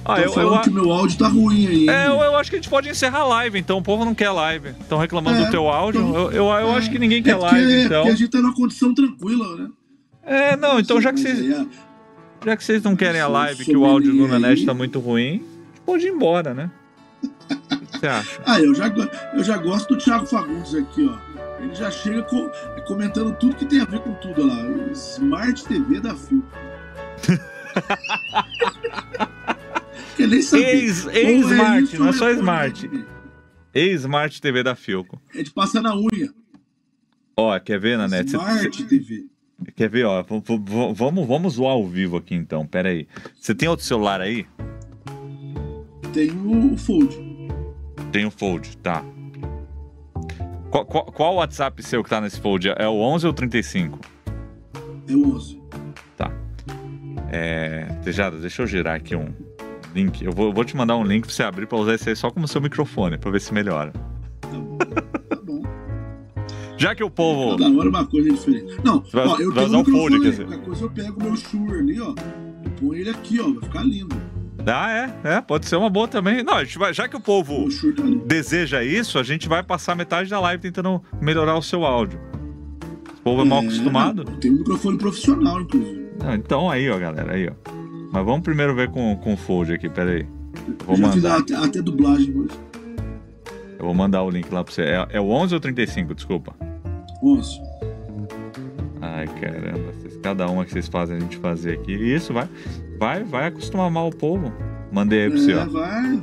Ah, Tô falando que o meu áudio tá ruim aí. Eu acho que a gente pode encerrar a live, então o povo não quer live. Estão reclamando do teu áudio. Então, Eu acho que ninguém quer porque, live, então. porque a gente tá numa condição tranquila, né? Não, então já que vocês não querem a live, que o áudio do Nanete tá muito ruim, a gente pode ir embora, né? O que você acha? Eu já gosto do Thiago Fagundes aqui, ó. Ele já chega comentando tudo que tem a ver com tudo lá. O Smart TV da Fio. Que nem sabia. Smart, não é só Smart. Smart TV da Filco. É de passar na unha. Ó, quer ver, Nanete? Smart TV. Quer ver, ó? Vamos zoar ao vivo aqui, então. Pera aí. Você tem outro celular aí? Tem o Fold. Tem o Fold, tá. Qual o WhatsApp seu que tá nesse Fold? É o 11 ou o 35? É o 11. Tá. Tejada, deixa eu gerar aqui um link. Eu vou te mandar um link pra você abrir pra usar esse aí só como seu microfone, pra ver se melhora. Tá bom. Já que o povo... Cada hora uma coisa diferente. Não, ó, eu tenho um Fold, microfone. Qualquer coisa eu pego o meu Shure ali, ó. Eu ponho ele aqui, ó. Vai ficar lindo. Pode ser uma boa também. Não, a gente vai, já que o povo deseja isso, a gente vai passar metade da live tentando melhorar o seu áudio. O povo é mal acostumado. Eu tenho um microfone profissional, inclusive. Então aí, ó, galera, aí, ó. Mas vamos primeiro ver com o Fold aqui, peraí. Eu já fiz até dublagem hoje. Eu vou mandar o link lá pra você. É o 11 ou 35, desculpa? 11. Ai, caramba. Cada uma que vocês fazem a gente fazer aqui. Isso, vai acostumar mal o povo. Mandei aí pra você, ó. Vai.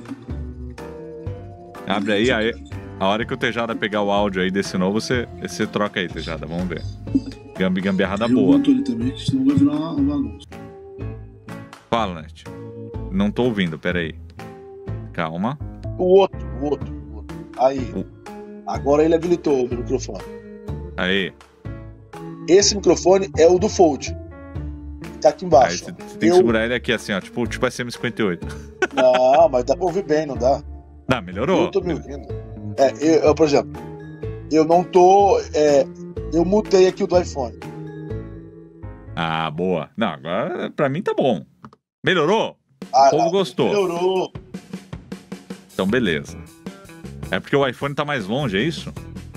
Abre aí. A hora que o Tejada pegar o áudio aí desse novo, você troca aí, Tejada. Vamos ver. Gambiarrada boa. Eu boto ele também, que senão vai virar uma bagunça. Fala, Net. Não tô ouvindo, peraí. Calma. O outro. Aí. Agora ele habilitou o microfone. Aí. Esse microfone é o do Fold. Tá aqui embaixo. Aí você tem que segurar ele aqui assim, ó. Tipo SM58. Não, mas dá pra ouvir bem, não dá? Não, melhorou. Eu tô me ouvindo. Eu, por exemplo, eu não tô... eu mutei aqui o do iPhone. Ah, boa. Não, agora pra mim tá bom. Melhorou? O povo gostou. Melhorou. Então, beleza. É porque o iPhone tá mais longe, é isso?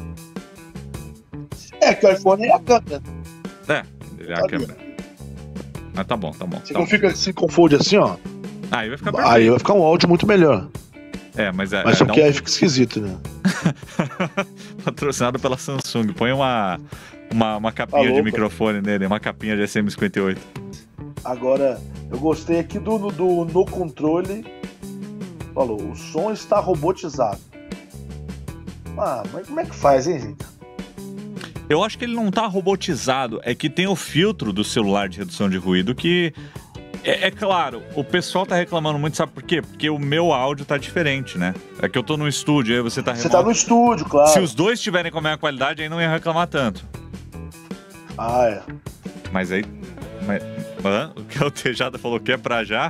Que o iPhone é a câmera. Ele é a câmera. Ah, tá bom. Você configura assim com o Fold assim, ó. Aí vai ficar perfeito. Aí vai ficar um áudio muito melhor. Mas só que aí fica esquisito, né? Patrocinado pela Samsung. Põe uma capinha de microfone nele, uma capinha de SM58. Agora, eu gostei aqui no controle. Falou, o som está robotizado. Mas como é que faz, hein, gente? Eu acho que ele não tá robotizado. É que tem o filtro do celular de redução de ruído que... É claro, o pessoal tá reclamando muito, sabe por quê? Porque o meu áudio tá diferente, né? É que eu tô no estúdio, aí você tá remoto. Você tá no estúdio, claro. Se os dois tiverem com a mesma qualidade, aí não ia reclamar tanto. Mas aí... o que o Tejada falou que é pra já?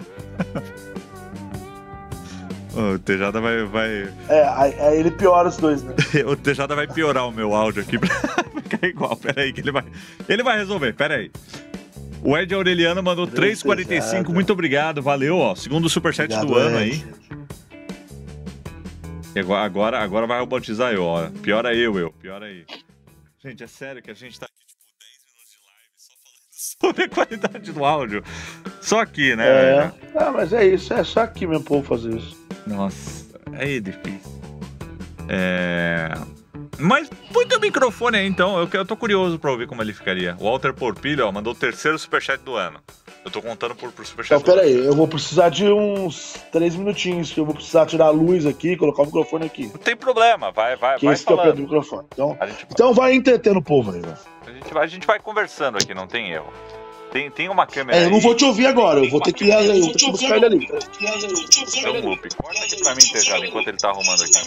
O Tejada vai... Aí ele piora os dois, né? O Tejada vai piorar o meu áudio aqui pra ficar igual. Pera aí que ele vai resolver, pera aí. O Ed Aureliano mandou 3,45, muito obrigado, valeu, ó. Segundo superchat do ano aí. E agora vai robotizar eu, ó. Piora aí. Gente, é sério que a gente tá aqui, tipo, 10 minutos de live só falando sobre a qualidade do áudio. Só aqui, né? Mas é isso, é só aqui mesmo pra fazer isso. Nossa, é difícil. Mas põe teu microfone aí, então. Eu tô curioso pra ouvir como ele ficaria. O Walter Porpilho, ó, mandou o terceiro superchat do ano. Eu tô contando por superchat. Então, pera aí, eu vou precisar de uns 3 minutinhos, que eu vou precisar tirar a luz aqui, colocar o microfone aqui. Não tem problema, vai esse que é o pé do microfone. Então vai entretendo o povo aí, velho. A gente vai conversando aqui, não tem erro. Tem uma câmera eu não vou te ouvir agora, eu vou ter que ir ali, eu vou ter que buscar ele ali. Então, Lupe, corta aqui pra mim, Tejada, enquanto ele tá arrumando aqui.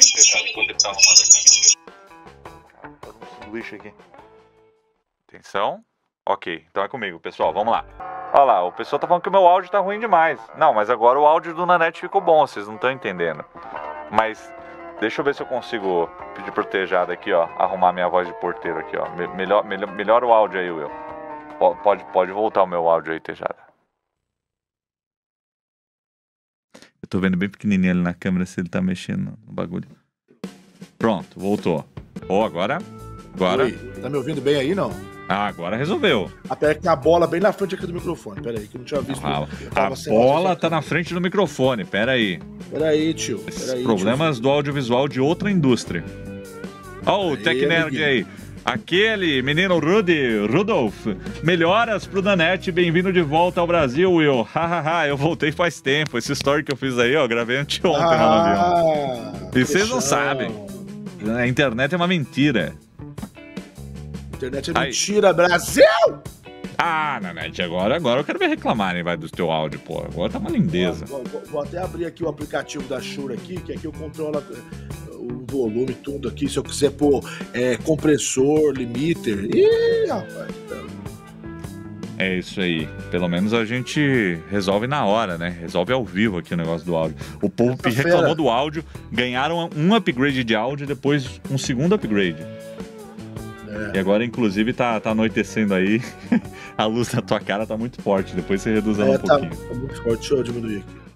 Sanduíche aqui. Atenção. Ok, então é comigo, pessoal, vamos lá. Olha lá, o pessoal tá falando que o meu áudio tá ruim demais. Não, mas agora o áudio do Nanete ficou bom, vocês não estão entendendo. Mas deixa eu ver se eu consigo pedir pro Tejada aqui, ó, arrumar minha voz de porteiro aqui, ó. Melhora o áudio aí, Will. Pode voltar o meu áudio aí, Tejada. Eu tô vendo bem pequenininho ali na câmera se ele tá mexendo no bagulho. Pronto, voltou. Agora. Oi, tá me ouvindo bem aí, não? Agora resolveu. Pera que tem a bola bem na frente aqui do microfone. Pera aí, que eu não tinha visto. A bola tá na frente do microfone, pera aí. Pera aí, tio. Problemas do audiovisual de outra indústria. Ó, o Tecnerd aí. Aquele menino Rudolf, melhoras pro Nanete, bem-vindo de volta ao Brasil, Will. Hahaha, eu voltei faz tempo. Esse story que eu fiz aí, ó, gravei anteontem lá no avião. E vocês não sabem. A internet é uma mentira. Internet é mentira, Brasil! Nanete, agora eu quero ver reclamarem, vai, do teu áudio, pô. Agora tá uma lindeza. Vou até abrir aqui o aplicativo da Shure aqui, que aqui eu controlo o volume, tudo aqui. Se eu quiser pôr compressor, limiter. Ih, rapaz. É isso aí. Pelo menos a gente resolve na hora, né? Resolve ao vivo aqui o negócio do áudio. O povo reclamou do áudio, ganharam um upgrade de áudio e depois um segundo upgrade. E agora, inclusive, tá anoitecendo aí. A luz na tua cara tá muito forte. Depois você reduz ela um pouquinho. Tá muito forte. Deixa eu diminuir aqui.